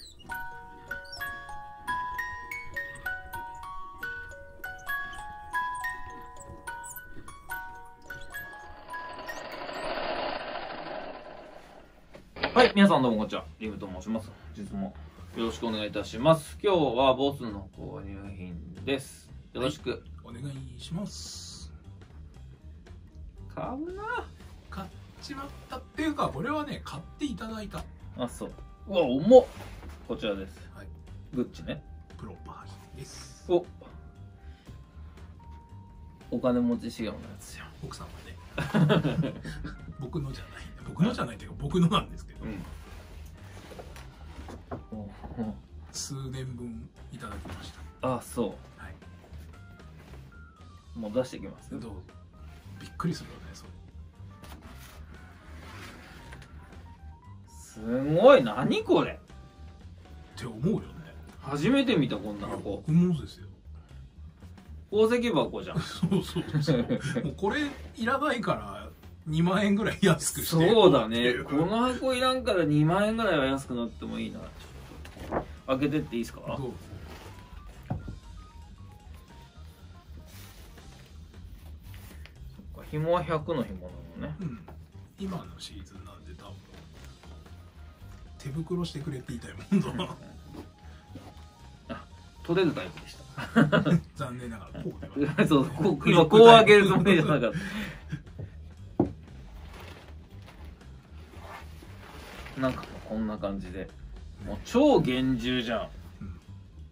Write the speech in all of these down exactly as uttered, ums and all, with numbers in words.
はい、皆さんどうもこんにちは。リムと申します。本日もよろしくお願いいたします。今日はボスの購入品です。よろしく、 はい、お願いします。 買うな。 買っちまったっていうか、これはね、買っていただいた。 あ、そう。うわ、重っ。こちらです。 はい。 グッチね。 プロパー品です。 お。お金持ち仕様のやつよ。 奥さんはね。僕のじゃない。僕のじゃないっていうか、僕のなんですけど。うん。数年分いただきました。 あ、そう。はい。もう出してきます。 どうぞ。びっくりするよね、それ。すごい、何これ。 って思うよね。 初めて見たこんな箱。 僕もですよ。 宝石箱じゃん。 そうそうそう。もうこれいらないからにまんえんぐらい安くして。 そうだね。この箱いらんからにまんえんぐらいは安くなってもいいな。ちょっと開けてっていいですか？そう。そっか、紐はひゃくの紐なのね。 うん。今のシーズンなんで多分手袋してくれって言いたいもんだな。 あ、取れるタイプでした。 残念ながらこうではそうこう今こう開けるつもりじゃなかった。なんかこんな感じでもう超厳重じゃん、うん、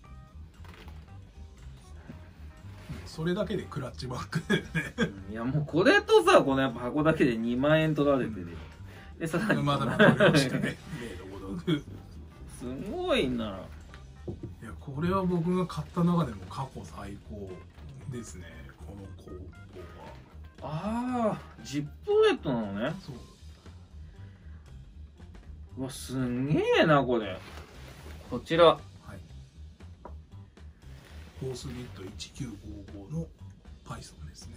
それだけでクラッチバッグでね。 いやもうこれとさこのやっぱ箱だけでにまんえん取られてるよ、うん、でさらにまだまだ取りしてね。 すごいな。 いやこれは僕が買った中でも過去最高ですね、この工房は。ああ、ジップウェットなのね。 そう。 うわ、すんげえなこれ。こちら、はい、 フォースニットいちきゅうごごの Python ですね。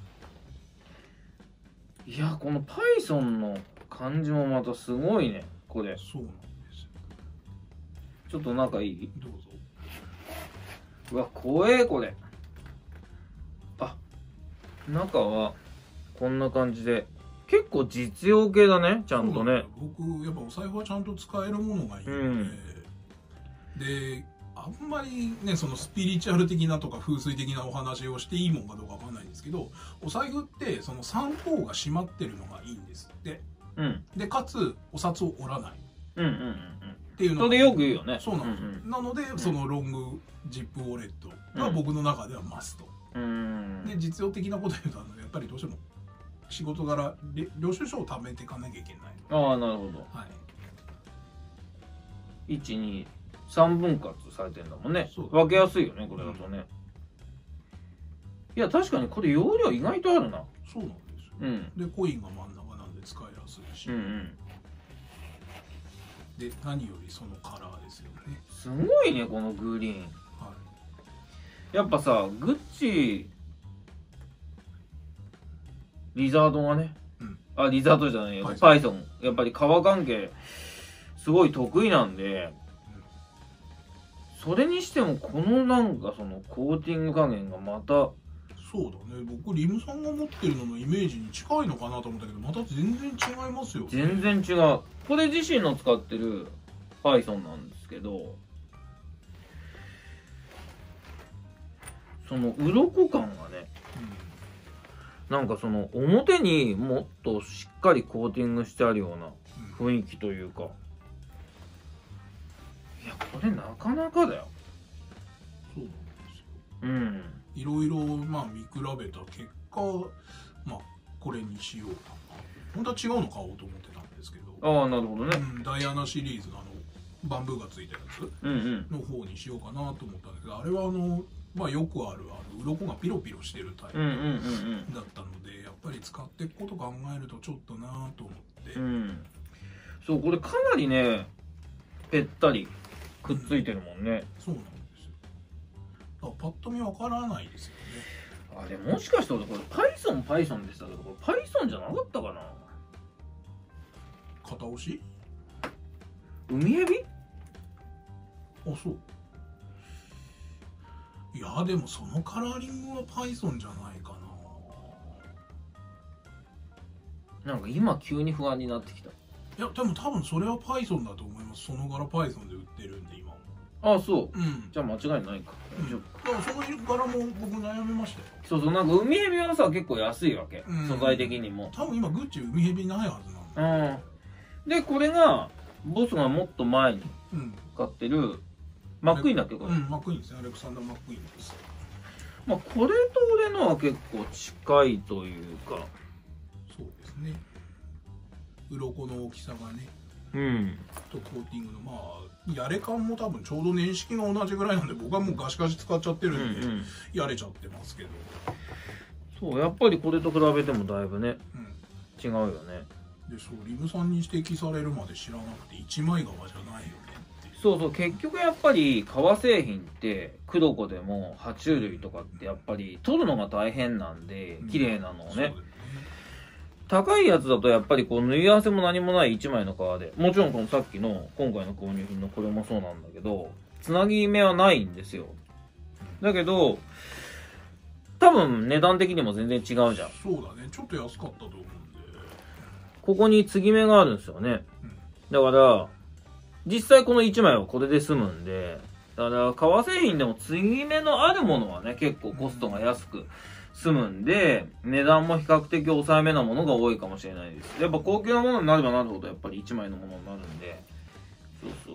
いやこの Python の感じもまたすごいねこれ。 そうなんですよ。 ちょっと中いい？ どうぞ。 うわ、怖えこれ。あ、中はこんな感じで結構実用系だね、ちゃんとね。 僕やっぱお財布はちゃんと使えるものがいいので、うん、であんまりねそのスピリチュアル的なとか風水的なお話をしていいもんかどうかわかんないんですけど、お財布ってその三方が閉まってるのがいいんですって、うん、でかつお札を折らない。うんうんうんうんっていうのそれよく言うよね。 そうなんですよ、うんうん、なのでそのロングジップウォレットが僕の中ではマスト、うん、で実用的なこと言うとやっぱりどうしても仕事柄領収書を貯めていかなきゃいけないので。 ああなるほど、 はい、 いちにさんぶん割されてるんだもんね。分けやすいよねこれだとね、うん、いや確かにこれ容量意外とあるな。 そうなんですよ、うん、でコインが真ん中なんで使いやすいし、うんうんで何よりそのカラーですよね。 すごいねこのグリーン、はい、やっぱさグッチリザードがね、うん、あリザードじゃないよ Python やっぱり革関係すごい得意なんで、うん、それにしてもこのなんかそのコーティング加減がまた。 そうだね、僕リムさんが持ってるののイメージに近いのかなと思ったけどまた全然違いますよね。 全然違う。これ自身の使ってる Python なんですけど、その鱗感がね、うん、なんかその表にもっとしっかりコーティングしてあるような雰囲気というか、いやこれなかなかだよ。 そうなんですよ。 うん。 いろいろまあ見比べた結果、まあこれにしようかな。本当は違うの買おうと思ってたんですけど。 ああなるほどね、 うん、ダイアナシリーズのあのバンブーがついたやつの方にしようかなと思ったんですけど、あれはあのまあよくあるあの鱗がピロピロしてるタイプだったので、やっぱり使っていくこと考えるとちょっとなと思って、うん、 そうこれかなりねぺったりくっついてるもんね、 うん、そうなんですよ。だからパッと見わからないですよね。 あれもしかしたらこれ Python Python でしたけどこれ Python じゃなかったかな。 片押し海エビあ、そう。いやでもそのカラーリングは Python じゃないかな。なんか今急に不安になってきた。 いやでも多分それは Python だと思います。その柄 Python で売ってるんで今も。 ああ、そう。 うん。 じゃあ間違いないか。 うん、だからその柄も僕悩みましたよ。 そうそう、なんか海蛇はさ結構安いわけ、うん、素材的にも。 多分今グッチ海蛇ないはずなんだ。うん。でこれがボスがもっと前に買ってる、マックイーンだっけこれ。 うん、マックイーンですね。アレクサンダー・マックイーンです。 まあこれと俺のは結構近いというか。 そうですね。鱗の大きさがね。 うん。 とコーティングのまあやれ感も多分ちょうど年式が同じぐらいなんで、僕はもうガシガシ使っちゃってるんで、うんうん、やれちゃってますけど。 そうやっぱりこれと比べてもだいぶね、うん、違うよね。 でそうリムさんに指摘されるまで知らなくて一枚革じゃないよねっていう。 そうそう、結局やっぱり革製品ってクドコでも爬虫類とかってやっぱり取るのが大変なんで、綺麗なのをね、うん、高いやつだとやっぱりこう縫い合わせも何もないいちまいの革で、もちろんこのさっきの今回の購入品のこれもそうなんだけど、つなぎ目はないんですよ。だけど多分値段的にも全然違うじゃん。 そうだね、ちょっと安かったと思うんで。 ここに継ぎ目があるんですよね、うん、だから実際このいちまいはこれで済むんで、だから革製品でも継ぎ目のあるものはね結構コストが安く済むんで、値段も比較的抑えめなものが多いかもしれないです。やっぱ高級なものになればなるほどやっぱりいちまいのものになるんで、そうそう、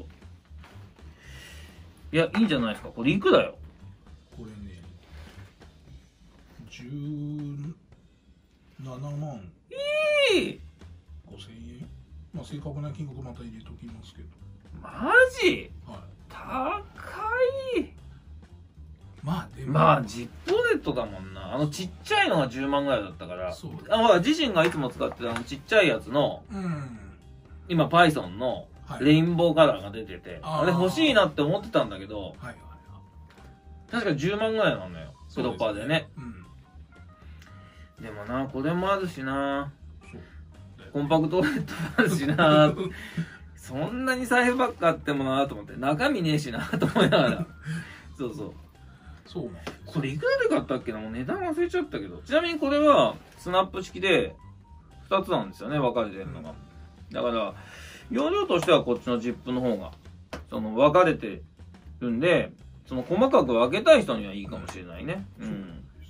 いやいいんじゃないですか。これいくらよ。 これねじゅうななまんいいごせんえん。まあ正確な金額また入れときますけど。 マジ、はい、高い。 まあでもまあジッポネットだもんな。あのちっちゃいのがじゅうまんぐらいだったから、そうあほら自身がいつも使ってるあのちっちゃいやつの、うん、今 Python のレインボーカラーが出てて、はい、あれ欲しいなって思ってたんだけど、はいはいはい、確かじゅうまんぐらいなのよ、プロパーでね。うん、でもなこれもあるしな、コンパクトレットもあるしなそんなに財布ばっかあってもなと思って、中身ねえしなと思いながらそうそう、そうなんです。これいくらで買ったっけな、もう値段忘れちゃったけど。ちなみにこれはスナップ式でふたつなんですよね、分かれてるのが。だから容量としてはこっちのジップの方がその分かれてるんで、その細かく分けたい人にはいいかもしれないね。うん、いや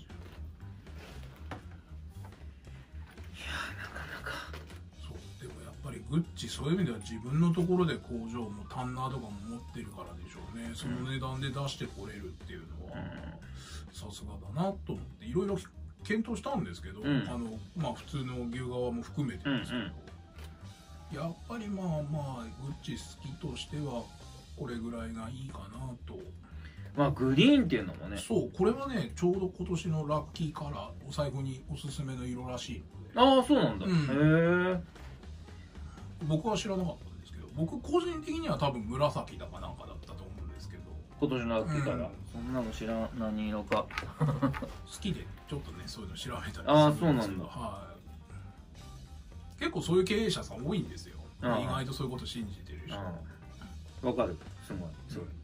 なかなかそうでもやっぱりグッチそういう意味では自分のところで工場もタンナーとかも持ってるからでしょうね。その値段で出してこれるっていうのはさすがだなと思っていろいろ検討したんですけど、うん、あのまあ普通の牛革も含めてですけど、うんうん、やっぱりまあまあグッチ好きとしてはこれぐらいがいいかなと。 まあグリーンっていうのもね、 そうこれはねちょうど今年のラッキーカラー、お財布におすすめの色らしいので。ああそうなんだ、うん、へえ。 僕は知らなかったんですけど、僕個人的には多分紫だかなんかだったと思うんですけど、 今年の秋から、うん、そんなの知らん、何色か好きでちょっとねそういうの調べたりするんですけど。 ああそうなんだ、 はい、結構そういう経営者さん多いんですよ。意外とそういうこと信じてる人。 わかる、すごいすごい、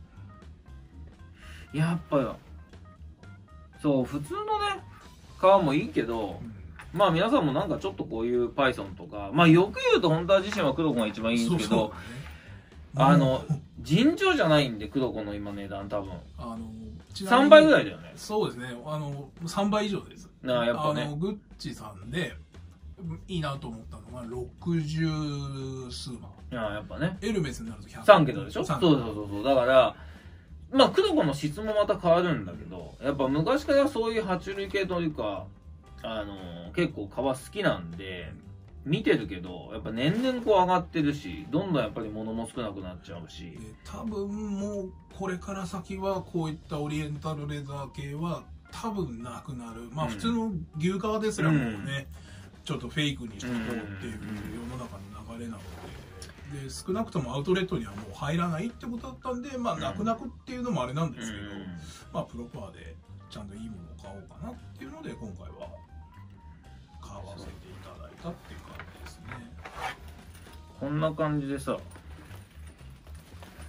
うん、やっぱそう普通のね革もいいけど、うん、まあ皆さんもなんかちょっとこういう Python とか、まあよく言うと本当は自身はクドコが一番いいんですけど、そうそう、ね、あの尋常じゃないんでクドコの今値段多分あのさんばいぐらいだよね。 そうですね、あのさんばい以上です。 なあやっぱね、 あのグッチさんでいいなと思ったのがろくじゅうすうまん。 ああやっぱね、 エルメスになるとひゃくさんけたでしょ。そうそうそうそう、だからまあクドコの質もまた変わるんだけど、やっぱ昔からそういう爬虫類系というかあの結構革好きなんで見てるけど、やっぱ年々こう上がってるし、どんどんやっぱり物も少なくなっちゃうし、 多分もうこれから先はこういったオリエンタルレザー系は多分なくなる。まあ普通の牛革ですらもね、うん、ちょっとフェイクにしていこうっていう世の中の流れなので、で少なくともアウトレットにはもう入らないってことだったんで、まあ泣く泣くっていうのもあれなんですけど、うん、まあプロパーでちゃんといいものを買おうかなっていうので今回は買わせていただいたっていう感じですね。 こんな感じでさ、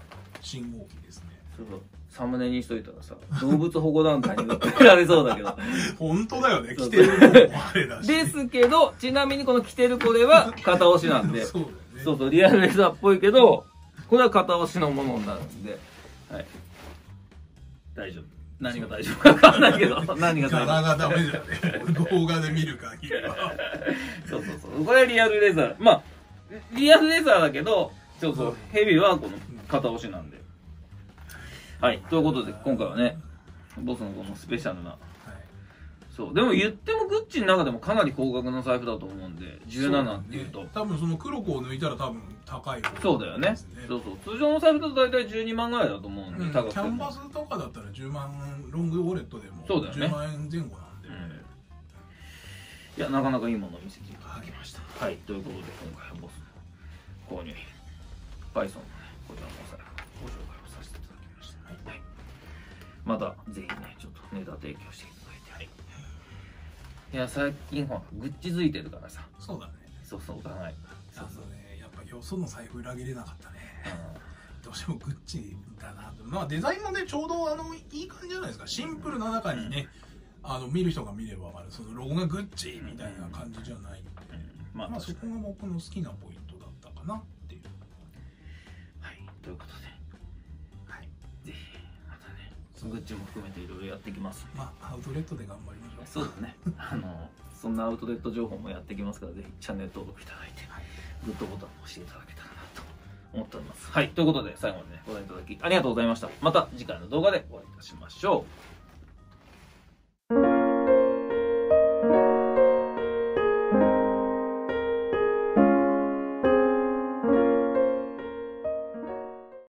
信号機ですね。 そうそう、サムネにしといたらさ、動物保護団体に訴えられそうだけど。 本当だよね、着てる子もあれだし。 ですけど、ちなみにこの着てるこれは片押しなんで、 そうだよね。 そうそう、リアルレザーっぽいけど、これは片押しのものになるんで、はい。大丈夫。何が大丈夫か分かんないけど、何が大丈夫柄がダメじゃね。動画で見る限りは。 そうそうそう。これはリアルレザー。まあ、リアルレザーだけど、そうそう、ヘビはこの片押しなんで。はい。ということで、今回はね、ボスのこのスペシャルな、そう。でも言ってもグッチの中でもかなり高額な財布だと思うんで、じゅうななっていうと。 ね、多分その黒子を抜いたら多分高い方、 ね、そうだよね。そうそう。通常の財布だと大体じゅうにまんぐらいだと思うんで、 うん、 高くてもキャンバスとかだったらじゅうまん、ロングウォレットでもじゅうまんえんぜん後なんで。うん、 いや、なかなかいいものを見せていただきました。はい。ということで、今回はボスの購入品、バイソンのね、こちらのお財布、ご紹介をさせていただきました。はい。また、ぜひね、ちょっとネタ提供していただいて。いや、最近ほら、グッチづいてるからさ。 そうだね。 そうそう、お互い。 そうそうね、やっぱよその財布裏切れなかったね。うん、どうしてもグッチだなと。まあデザインもね、ちょうどあの、いい感じじゃないですか。シンプルな中にね、うん、あの、見る人が見ればわかる。そのロゴがグッチみたいな感じじゃない。うんうん、まあ、まあそこが僕の好きなポイントだったかなっていう。 はい、ということで。はい。ぜひ、またね、グッチも含めていろいろやっていきます。 まあ、アウトレットで頑張りましょう。 そうだね。あの、そんなアウトレット情報もやっていきますから、ぜひチャンネル登録いただいて、はい、グッドボタンを押していただけたらなと思っております。はい。ということで、最後までね、ご覧いただきありがとうございました。また次回の動画でお会いいたしましょう。